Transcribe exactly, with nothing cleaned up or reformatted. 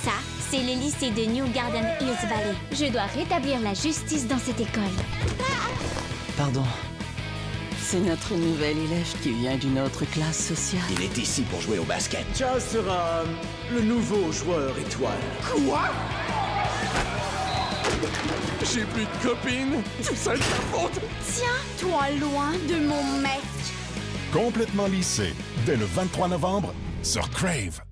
Ça, c'est le lycée de New Garden Hills Valley. Je dois rétablir la justice dans cette école. Pardon. C'est notre nouvel élève qui vient d'une autre classe sociale. Il est ici pour jouer au basket. Chaz sera le nouveau joueur étoile. Quoi? J'ai plus de copine. Tout ça est de ta faute. Tiens-toi loin de mon mec. Complètement lissé, dès le vingt-trois novembre, sur Crave.